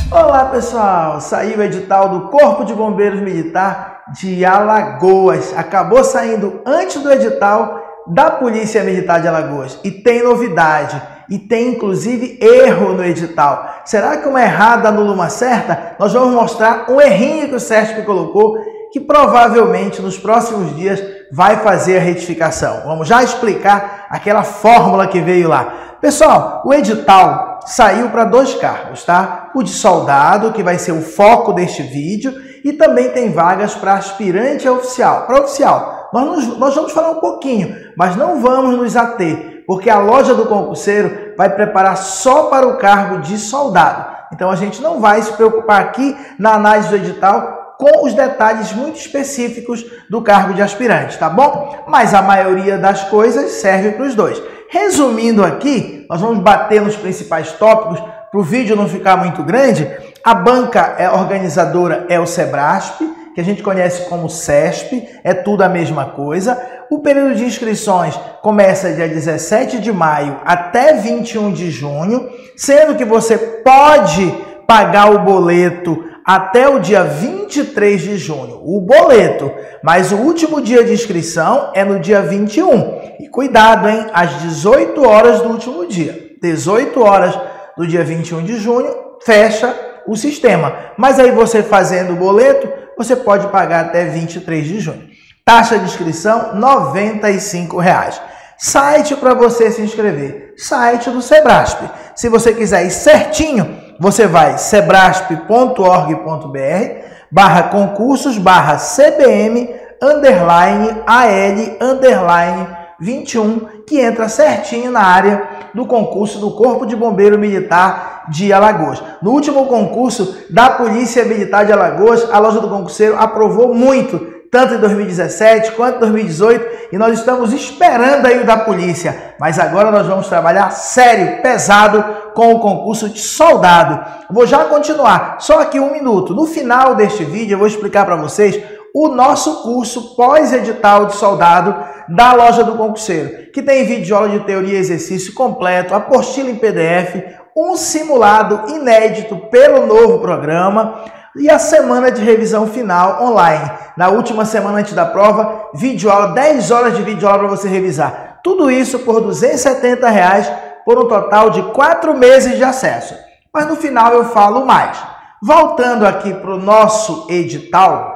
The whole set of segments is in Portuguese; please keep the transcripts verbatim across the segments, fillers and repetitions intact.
Olá pessoal, saiu o edital do Corpo de Bombeiros Militar de Alagoas. Acabou saindo antes do edital da Polícia Militar de Alagoas. E tem novidade, e tem inclusive erro no edital. Será que uma errada anula uma certa? Nós vamos mostrar um errinho que o SESP colocou, que provavelmente nos próximos dias vai fazer a retificação. Vamos já explicar aquela fórmula que veio lá. Pessoal, o edital saiu para dois cargos, tá? O de soldado, que vai ser o foco deste vídeo, e também tem vagas para aspirante a oficial. Para oficial, nós, nos, nós vamos falar um pouquinho, mas não vamos nos ater, porque a loja do concurseiro vai preparar só para o cargo de soldado. Então a gente não vai se preocupar aqui na análise do edital com os detalhes muito específicos do cargo de aspirante, tá bom? Mas a maioria das coisas serve para os dois. Resumindo aqui, nós vamos bater nos principais tópicos para o vídeo não ficar muito grande. A banca organizadora é o SEBRASP, que a gente conhece como SESP, é tudo a mesma coisa. O período de inscrições começa dia dezessete de maio até vinte e um de junho, sendo que você pode pagar o boleto até o dia vinte e três de junho, o boleto, mas o último dia de inscrição é no dia vinte e um. E cuidado, hein? Às dezoito horas do último dia. dezoito horas do dia vinte e um de junho, fecha o sistema. Mas aí você fazendo o boleto, você pode pagar até vinte e três de junho. Taxa de inscrição, noventa e cinco reais. Site para você se inscrever, site do SEBRASP. Se você quiser ir certinho, você vai sebrasp ponto org ponto br barra concursos barra cbm underline al underline vinte e um, que entra certinho na área do concurso do Corpo de Bombeiro Militar de Alagoas. No último concurso da Polícia Militar de Alagoas, a loja do concurseiro aprovou muito, tanto em dois mil e dezessete quanto em dois mil e dezoito, e nós estamos esperando aí o da polícia. Mas agora nós vamos trabalhar sério, pesado, com o concurso de soldado. Vou já continuar, só aqui um minuto. No final deste vídeo eu vou explicar para vocês o nosso curso pós-edital de soldado da loja do concurseiro, que tem vídeo de aula de teoria e exercício completo, apostila em P D F, um simulado inédito pelo novo programa, e a semana de revisão final online. Na última semana antes da prova, videoaula, dez horas de videoaula para você revisar. Tudo isso por duzentos e setenta reais, por um total de quatro meses de acesso. Mas no final eu falo mais. Voltando aqui para o nosso edital,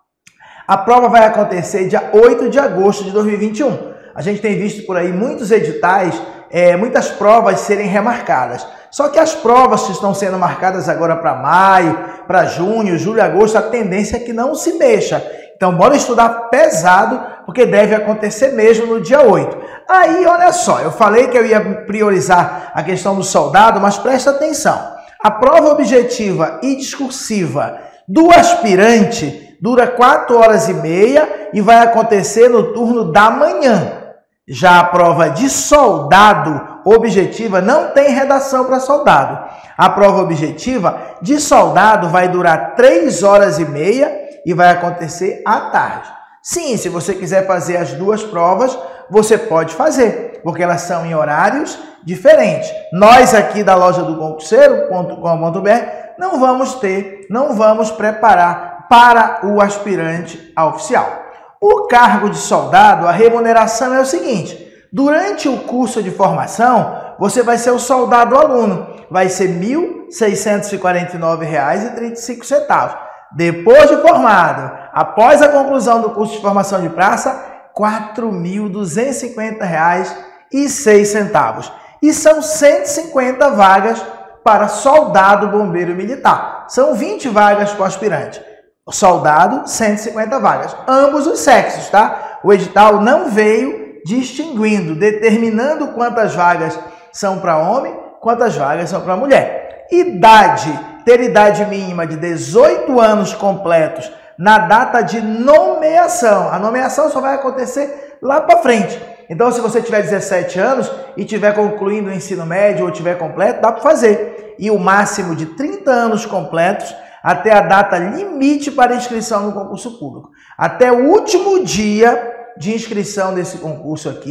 a prova vai acontecer dia oito de agosto de dois mil e vinte e um. A gente tem visto por aí muitos editais, é, muitas provas serem remarcadas. Só que as provas que estão sendo marcadas agora para maio, para junho, julho e agosto, a tendência é que não se mexa. Então, bora estudar pesado, porque deve acontecer mesmo no dia oito. Aí, olha só, eu falei que eu ia priorizar a questão do soldado, mas presta atenção. A prova objetiva e discursiva do aspirante dura quatro horas e meia e vai acontecer no turno da manhã. Já a prova de soldado objetiva não tem redação para soldado. A prova objetiva de soldado vai durar três horas e meia e vai acontecer à tarde. Sim, se você quiser fazer as duas provas, você pode fazer, porque elas são em horários diferentes. Nós aqui da loja do concurseiro ponto com ponto br não vamos ter, não vamos preparar para o aspirante a oficial. O cargo de soldado, a remuneração é o seguinte: durante o curso de formação, você vai ser o soldado aluno, vai ser mil seiscentos e quarenta e nove reais e trinta e cinco centavos. Depois de formado, após a conclusão do curso de formação de praça, quatro mil duzentos e cinquenta reais e seis centavos. E são cento e cinquenta vagas para soldado bombeiro militar. São vinte vagas para o aspirante. Soldado, cento e cinquenta vagas. Ambos os sexos, tá? O edital não veio distinguindo, determinando quantas vagas são para homem, quantas vagas são para mulher. Idade, ter idade mínima de dezoito anos completos na data de nomeação. A nomeação só vai acontecer lá para frente. Então, se você tiver dezessete anos e tiver concluindo o ensino médio ou tiver completo, dá para fazer. E o máximo de trinta anos completos até a data limite para inscrição no concurso público. Até o último dia de inscrição desse concurso aqui,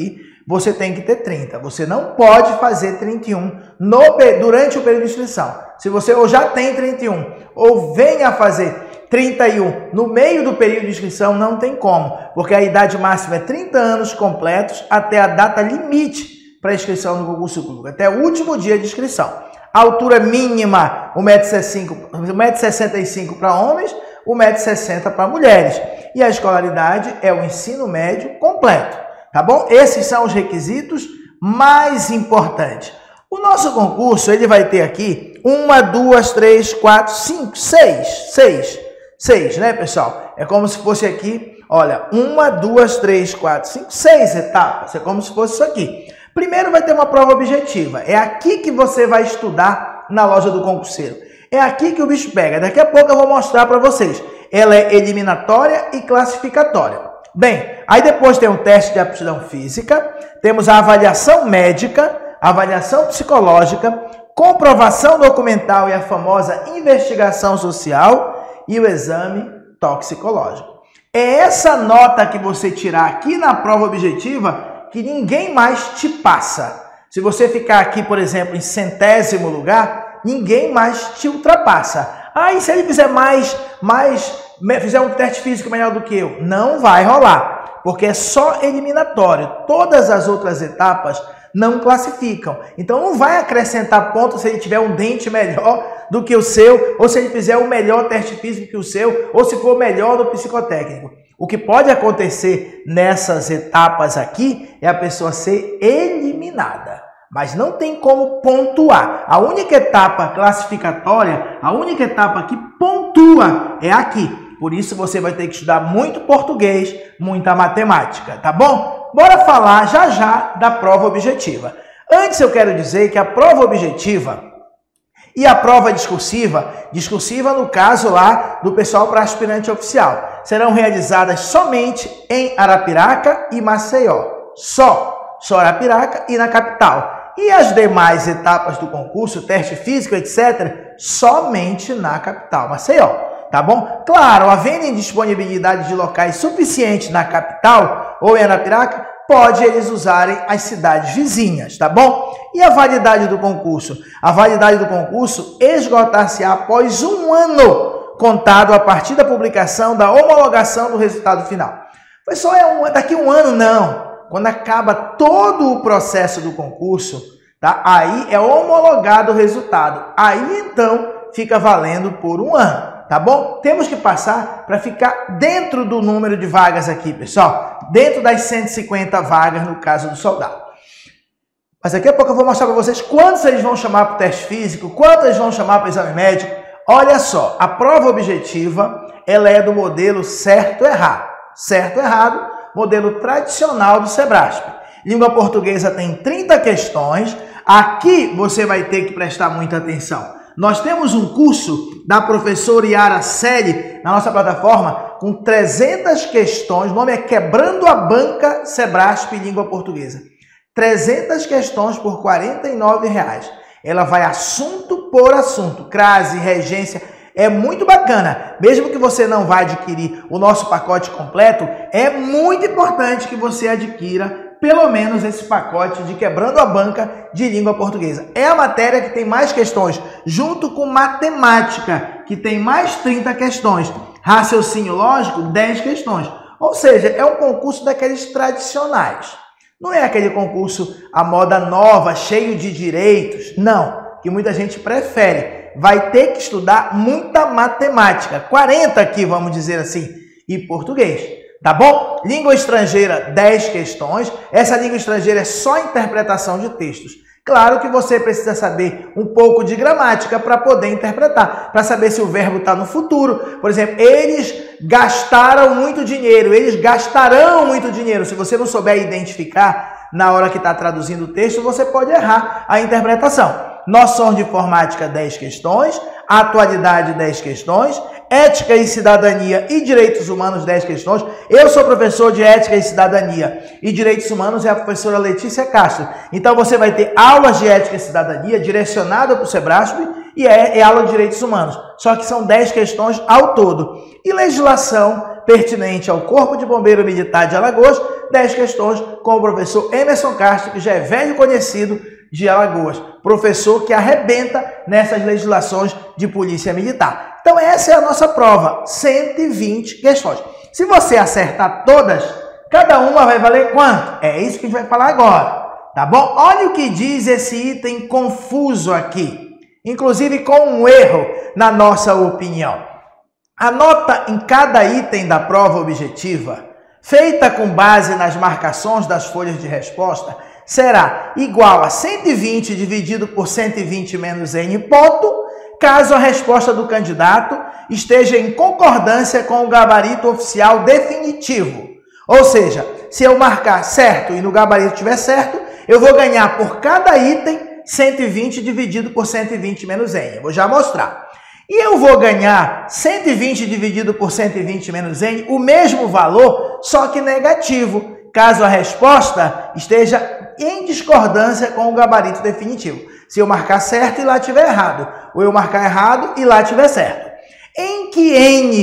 você tem que ter trinta. Você não pode fazer trinta e um no, durante o período de inscrição. Se você ou já tem trinta e um ou venha a fazer trinta e um no meio do período de inscrição, não tem como, porque a idade máxima é trinta anos completos até a data limite para inscrição no concurso público, até o último dia de inscrição. A altura mínima, um metro e sessenta e cinco para homens, um metro e sessenta para mulheres. E a escolaridade é o ensino médio completo, tá bom? Esses são os requisitos mais importantes. O nosso concurso, ele vai ter aqui uma, duas, três, quatro, cinco, seis, seis, seis, né, pessoal? É como se fosse aqui, olha, uma, duas, três, quatro, cinco, seis etapas. É como se fosse isso aqui. Primeiro vai ter uma prova objetiva. É aqui que você vai estudar na loja do concurseiro. É aqui que o bicho pega. Daqui a pouco eu vou mostrar para vocês. Ela é eliminatória e classificatória. Bem, aí depois tem um teste de aptidão física, temos a avaliação médica, avaliação psicológica, comprovação documental e a famosa investigação social e o exame toxicológico. É essa nota que você tirar aqui na prova objetiva que ninguém mais te passa. Se você ficar aqui, por exemplo, em centésimo lugar, ninguém mais te ultrapassa. Ah, e se ele fizer mais, mais, fizer um teste físico melhor do que eu? Não vai rolar, porque é só eliminatório. Todas as outras etapas não classificam. Então não vai acrescentar pontos se ele tiver um dente melhor do que o seu, ou se ele fizer o melhor teste físico que o seu, ou se for melhor do psicotécnico. O que pode acontecer nessas etapas aqui é a pessoa ser eliminada, mas não tem como pontuar. A única etapa classificatória, a única etapa que pontua é aqui. Por isso você vai ter que estudar muito português, muita matemática, tá bom? Bora falar já já da prova objetiva. Antes eu quero dizer que a prova objetiva e a prova discursiva, discursiva no caso lá do pessoal para aspirante oficial, serão realizadas somente em Arapiraca e Maceió. Só, só Arapiraca e na capital. E as demais etapas do concurso, teste físico, etcétera, somente na capital, Maceió. Tá bom? Claro, havendo indisponibilidade de locais suficientes na capital ou em Arapiraca, pode eles usarem as cidades vizinhas, tá bom? E a validade do concurso? A validade do concurso esgotar-se-á após um ano, contado a partir da publicação da homologação do resultado final. Foi só é um, daqui a um ano, não. Quando acaba todo o processo do concurso, tá? Aí é homologado o resultado. Aí, então, fica valendo por um ano. Tá bom? Temos que passar para ficar dentro do número de vagas aqui, pessoal. Dentro das cento e cinquenta vagas no caso do soldado. Mas daqui a pouco eu vou mostrar para vocês quantos eles vão chamar para o teste físico, quantos eles vão chamar para o exame médico. Olha só, a prova objetiva, ela é do modelo certo-errado. Certo-errado, modelo tradicional do Sebrasp. Língua portuguesa tem trinta questões. Aqui você vai ter que prestar muita atenção. Nós temos um curso da professora Yara Selle na nossa plataforma com trezentas questões. O nome é Quebrando a Banca Sebrasp Língua Portuguesa. trezentas questões por quarenta e nove reais. Ela vai assunto por assunto, crase, regência. É muito bacana. Mesmo que você não vá adquirir o nosso pacote completo, é muito importante que você adquira pelo menos esse pacote de Quebrando a Banca de Língua Portuguesa. É a matéria que tem mais questões, junto com matemática, que tem mais trinta questões. Raciocínio lógico, dez questões. Ou seja, é um concurso daqueles tradicionais. Não é aquele concurso à moda nova, cheio de direitos. Não, que muita gente prefere. Vai ter que estudar muita matemática. quarenta aqui, vamos dizer assim, e português. Tá bom? Língua estrangeira, dez questões. Essa língua estrangeira é só interpretação de textos. Claro que você precisa saber um pouco de gramática para poder interpretar, para saber se o verbo está no futuro. Por exemplo, eles gastaram muito dinheiro, eles gastarão muito dinheiro. Se você não souber identificar na hora que está traduzindo o texto, você pode errar a interpretação. Noção de informática, dez questões. Atualidade, dez questões. Ética e Cidadania e Direitos Humanos, dez questões. Eu sou professor de Ética e Cidadania e Direitos Humanos, é a professora Letícia Castro. Então você vai ter aulas de Ética e Cidadania direcionada para o Sebrasp e é, é aula de direitos humanos. Só que são dez questões ao todo. E legislação pertinente ao Corpo de Bombeiro Militar de Alagoas, dez questões com o professor Emerson Castro, que já é velho conhecido de Alagoas. Professor que arrebenta nessas legislações de polícia militar. Então essa é a nossa prova, cento e vinte questões. Se você acertar todas, cada uma vai valer quanto? É isso que a gente vai falar agora, tá bom? Olha o que diz esse item confuso aqui, inclusive com um erro na nossa opinião. A nota em cada item da prova objetiva, feita com base nas marcações das folhas de resposta, será igual a cento e vinte dividido por cento e vinte menos N ponto, caso a resposta do candidato esteja em concordância com o gabarito oficial definitivo. Ou seja, se eu marcar certo e no gabarito estiver certo, eu vou ganhar por cada item cento e vinte dividido por cento e vinte menos N. Eu vou já mostrar. E eu vou ganhar cento e vinte dividido por cento e vinte menos N, o mesmo valor, só que negativo, caso a resposta esteja em discordância com o gabarito definitivo. Se eu marcar certo e lá estiver errado, ou eu marcar errado e lá estiver certo. Em que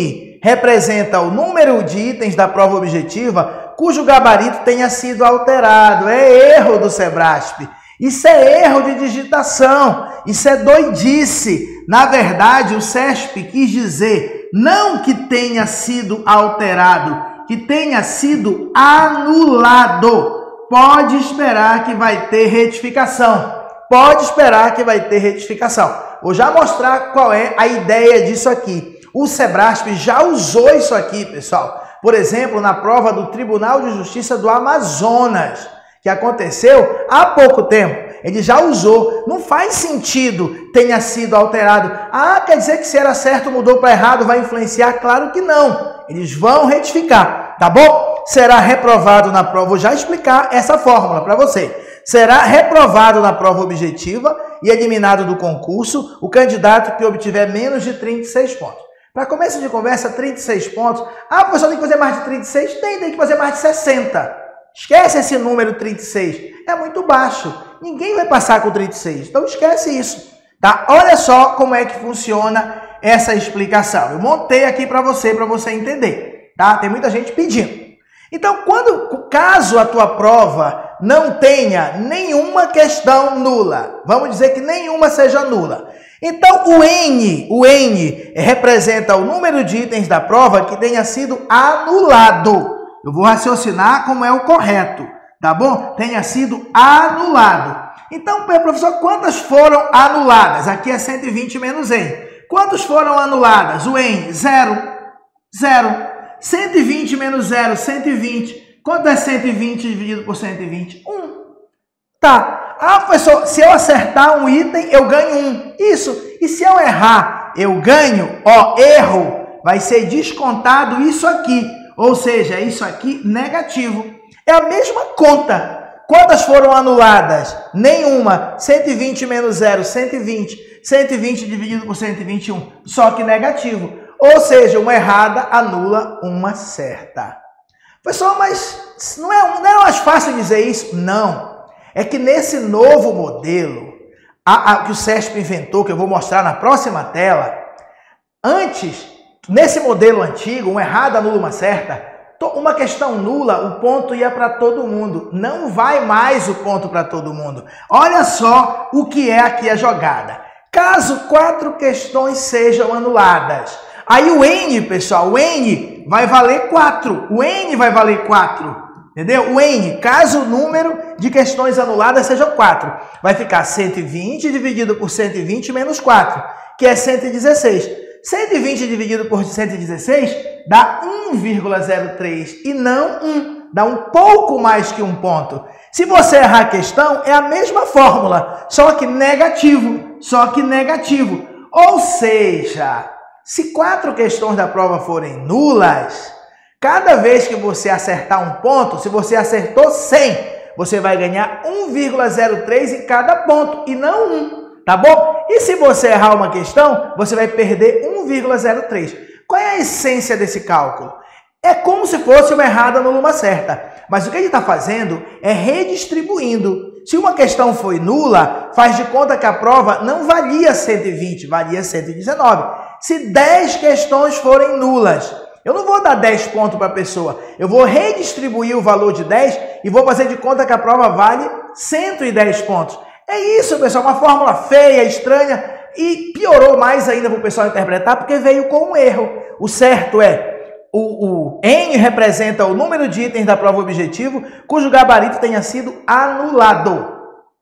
N representa o número de itens da prova objetiva cujo gabarito tenha sido alterado. É erro do Sebrasp. Isso é erro de digitação. Isso é doidice. Na verdade, o SESP quis dizer não que tenha sido alterado, que tenha sido anulado. Pode esperar que vai ter retificação. Pode esperar que vai ter retificação. Vou já mostrar qual é a ideia disso aqui. O Sebrasp já usou isso aqui, pessoal. Por exemplo, na prova do Tribunal de Justiça do Amazonas, que aconteceu há pouco tempo. Ele já usou. Não faz sentido tenha sido alterado. Ah, quer dizer que se era certo mudou para errado, vai influenciar? Claro que não. Eles vão retificar, tá bom? Será reprovado na prova. Vou já explicar essa fórmula para você. Será reprovado na prova objetiva e eliminado do concurso o candidato que obtiver menos de trinta e seis pontos. Para começo de conversa, trinta e seis pontos. Ah, o pessoal tem que fazer mais de trinta e seis? Tem, tem que fazer mais de sessenta. Esquece esse número trinta e seis. É muito baixo. Ninguém vai passar com trinta e seis. Então esquece isso. Tá? Olha só como é que funciona essa explicação. Eu montei aqui para você, para você entender. Tá? Tem muita gente pedindo. Então, quando, caso a tua prova não tenha nenhuma questão nula, vamos dizer que nenhuma seja nula. Então, o N, o N representa o número de itens da prova que tenha sido anulado. Eu vou raciocinar como é o correto, tá bom? Tenha sido anulado. Então, professor, quantas foram anuladas? Aqui é cento e vinte menos N. Quantas foram anuladas? O N, zero. Zero. cento e vinte menos zero, cento e vinte. Quanto é cento e vinte dividido por cento e vinte? um. Tá. Ah, professor, se eu acertar um item, eu ganho um. Isso. E se eu errar, eu ganho, ó, erro, vai ser descontado isso aqui. Ou seja, isso aqui negativo. É a mesma conta. Quantas foram anuladas? Nenhuma. cento e vinte menos zero, cento e vinte. cento e vinte dividido por cento e vinte e um. Só que negativo. Ou seja, uma errada anula uma certa. Pessoal, mas não é, não é mais fácil dizer isso? Não. É que nesse novo modelo, a, a, que o SESP inventou, que eu vou mostrar na próxima tela, antes, nesse modelo antigo, uma errada anula uma certa, uma questão nula, o ponto ia para todo mundo. Não vai mais o ponto para todo mundo. Olha só o que é aqui a jogada. Caso quatro questões sejam anuladas, aí o N, pessoal, o N vai valer quatro. O N vai valer quatro. Entendeu? O N, caso o número de questões anuladas seja quatro, vai ficar cento e vinte dividido por cento e vinte menos quatro, que é cento e dezesseis. cento e vinte dividido por cento e dezesseis dá um vírgula zero três e não um. Dá um pouco mais que um ponto. Se você errar a questão, é a mesma fórmula, só que negativo. Só que negativo. Ou seja, se quatro questões da prova forem nulas, cada vez que você acertar um ponto, se você acertou cem, você vai ganhar um vírgula zero três em cada ponto e não um. Tá bom? E se você errar uma questão, você vai perder um vírgula zero três. Qual é a essência desse cálculo? É como se fosse uma errada anula uma certa. Mas o que ele está fazendo é redistribuindo. Se uma questão foi nula, faz de conta que a prova não valia cento e vinte, valia cento e dezenove. Se dez questões forem nulas, eu não vou dar dez pontos para a pessoa, eu vou redistribuir o valor de dez e vou fazer de conta que a prova vale cento e dez pontos. É isso, pessoal, uma fórmula feia, estranha, e piorou mais ainda para o pessoal interpretar, porque veio com um erro. O certo é, o, o N representa o número de itens da prova objetivo, cujo gabarito tenha sido anulado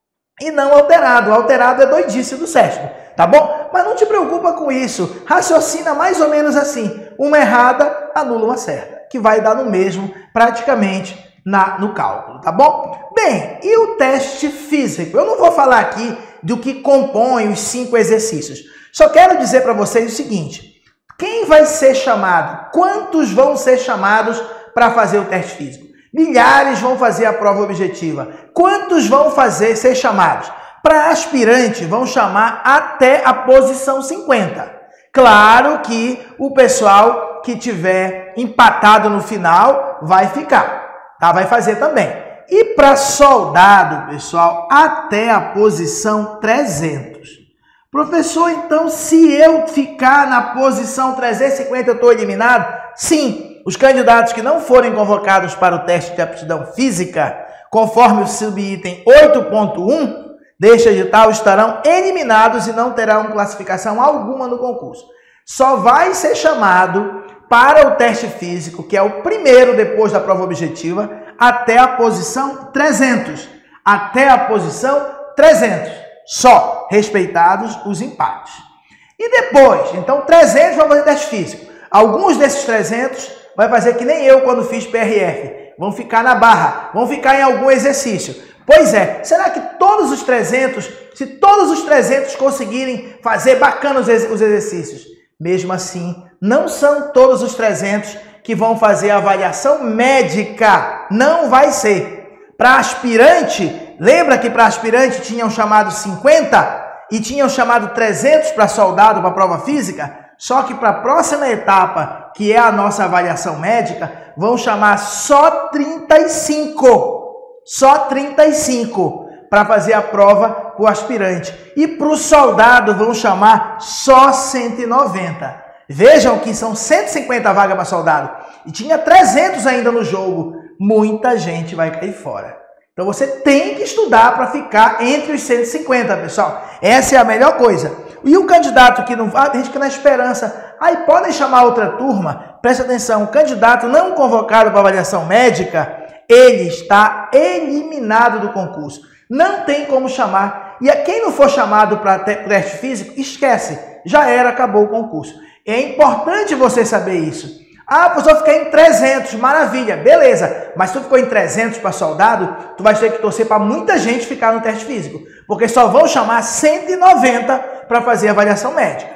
e não alterado. O alterado é doidice do Sesp, tá bom? Mas não te preocupa com isso, raciocina mais ou menos assim, uma errada anula uma certa, que vai dar no mesmo praticamente na, no cálculo, tá bom? Bem, e o teste físico? Eu não vou falar aqui do que compõe os cinco exercícios, só quero dizer para vocês o seguinte: quem vai ser chamado? Quantos vão ser chamados para fazer o teste físico? Milhares vão fazer a prova objetiva. Quantos vão fazer ser chamados? Para aspirante, vão chamar até a posição cinquenta. Claro que o pessoal que tiver empatado no final vai ficar, tá? Vai fazer também. E para soldado, pessoal, até a posição trezentos. Professor, então, se eu ficar na posição trezentos e cinquenta, eu estou eliminado? Sim, os candidatos que não forem convocados para o teste de aptidão física, conforme o subitem oito ponto um deste edital, estarão eliminados e não terão classificação alguma no concurso. Só vai ser chamado para o teste físico, que é o primeiro depois da prova objetiva, até a posição trezentos. Até a posição trezentos. Só, respeitados os empates. E depois, então trezentos vão fazer teste físico. Alguns desses trezentos vai fazer que nem eu quando fiz P R F. Vão ficar na barra, vão ficar em algum exercício. Pois é, será que todos os trezentos, se todos os trezentos conseguirem fazer bacana os exercícios? Mesmo assim, não são todos os trezentos que vão fazer a avaliação médica. Não vai ser. Para aspirante, lembra que para aspirante tinham chamado cinquenta e tinham chamado trezentos para soldado para a prova física? Só que para a próxima etapa, que é a nossa avaliação médica, vão chamar só trinta e cinco. Só trinta e cinco para fazer a prova para o aspirante. E para o soldado vão chamar só cento e noventa. Vejam que são cento e cinquenta vagas para soldado. E tinha trezentos ainda no jogo. Muita gente vai cair fora. Então você tem que estudar para ficar entre os cento e cinquenta, pessoal. Essa é a melhor coisa. E o candidato que não vai, tem gente que na esperança, aí podem chamar outra turma. Presta atenção, o candidato não convocado para avaliação médica, ele está eliminado do concurso. Não tem como chamar. E a quem não for chamado para teste físico, esquece. Já era, acabou o concurso. É importante você saber isso. Ah, você vai ficar em trezentos, maravilha, beleza. Mas se tu ficou em trezentos para soldado, tu vai ter que torcer para muita gente ficar no teste físico. Porque só vão chamar cento e noventa para fazer a avaliação médica.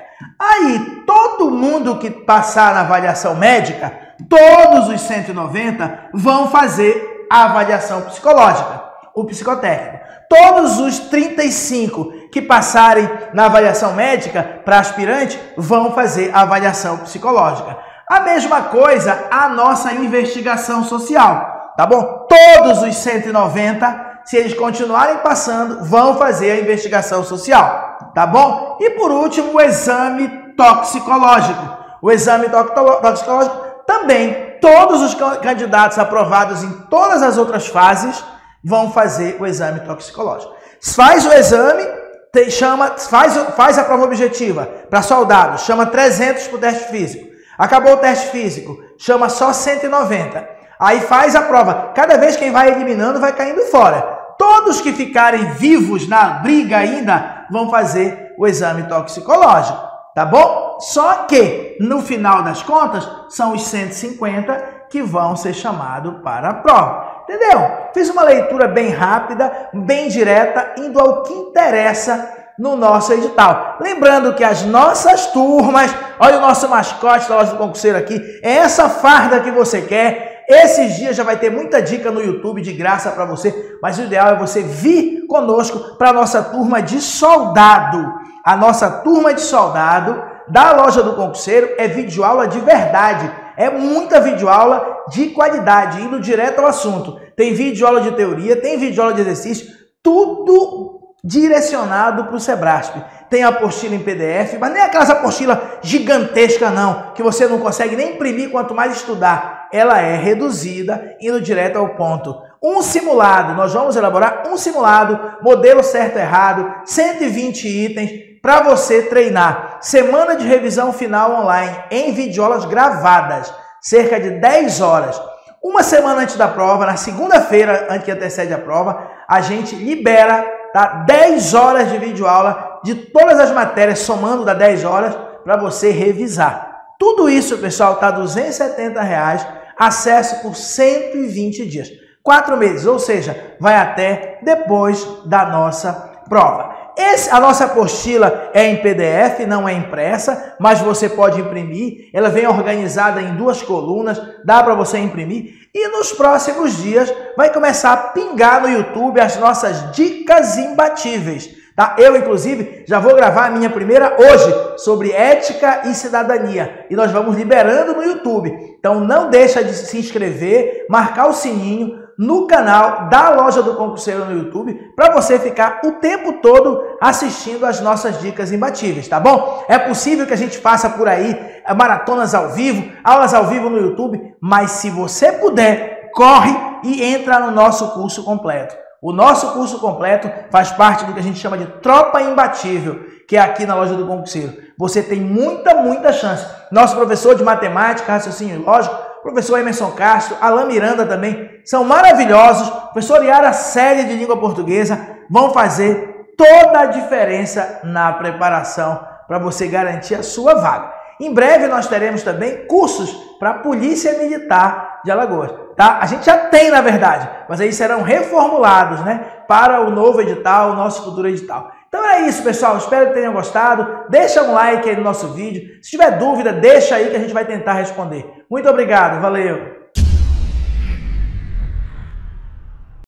Aí, todo mundo que passar na avaliação médica, todos os cento e noventa vão fazer a avaliação psicológica, o psicotécnico. Todos os trinta e cinco que passarem na avaliação médica para aspirante vão fazer a avaliação psicológica. A mesma coisa a nossa investigação social, tá bom? Todos os cento e noventa, se eles continuarem passando, vão fazer a investigação social, tá bom? E por último, o exame toxicológico. O exame toxicológico também, todos os candidatos aprovados em todas as outras fases vão fazer o exame toxicológico. Faz o exame, te, chama, faz, faz a prova objetiva para soldado, chama trezentos para o teste físico. Acabou o teste físico, chama só cento e noventa. Aí faz a prova. Cada vez quem vai eliminando vai caindo fora. Todos que ficarem vivos na briga ainda vão fazer o exame toxicológico, tá bom? Só que, no final das contas, são os cento e cinquenta que vão ser chamados para a prova. Entendeu? Fiz uma leitura bem rápida, bem direta, indo ao que interessa no nosso edital. Lembrando que as nossas turmas, olha o nosso mascote da loja do concurseiro aqui, é essa farda que você quer. Esses dias já vai ter muita dica no YouTube de graça para você, mas o ideal é você vir conosco para a nossa turma de soldado. A nossa turma de soldado da loja do concurseiro é videoaula de verdade. É muita videoaula de qualidade, indo direto ao assunto. Tem videoaula de teoria, tem videoaula de exercício, tudo direcionado para o Sebrasp. Tem apostila em P D F, mas nem aquelas apostilas gigantescas não, que você não consegue nem imprimir, quanto mais estudar. Ela é reduzida, indo direto ao ponto. Um simulado, nós vamos elaborar um simulado, modelo certo e errado, cento e vinte itens, para você treinar. Semana de revisão final online, em videoaulas gravadas, cerca de dez horas. Uma semana antes da prova, na segunda-feira, antes que antecede a prova, a gente libera, tá, dez horas de videoaula de todas as matérias, somando dá dez horas, para você revisar. Tudo isso, pessoal, tá duzentos e setenta reais, acesso por cento e vinte dias. Quatro meses, ou seja, vai até depois da nossa prova. Esse, a nossa apostila é em P D F, não é impressa, mas você pode imprimir. Ela vem organizada em duas colunas, dá para você imprimir. E nos próximos dias vai começar a pingar no YouTube as nossas dicas imbatíveis. Tá? Eu, inclusive, já vou gravar a minha primeira hoje sobre ética e cidadania. E nós vamos liberando no YouTube. Então não deixa de se inscrever, marcar o sininho no canal da Loja do Concurseiro no YouTube, para você ficar o tempo todo assistindo as nossas dicas imbatíveis, tá bom? É possível que a gente faça por aí maratonas ao vivo, aulas ao vivo no YouTube, mas se você puder, corre e entra no nosso curso completo. O nosso curso completo faz parte do que a gente chama de Tropa Imbatível, que é aqui na Loja do Concurseiro. Você tem muita, muita chance. Nosso professor de matemática, raciocínio lógico, professor Emerson Castro, Alain Miranda também, são maravilhosos. Professor Yara Série de Língua Portuguesa vão fazer toda a diferença na preparação para você garantir a sua vaga. Em breve nós teremos também cursos para a Polícia Militar de Alagoas. Tá? A gente já tem, na verdade, mas aí serão reformulados, né, para o novo edital, o nosso futuro edital. Então é isso, pessoal. Espero que tenham gostado. Deixa um like aí no nosso vídeo. Se tiver dúvida, deixa aí que a gente vai tentar responder. Muito obrigado. Valeu!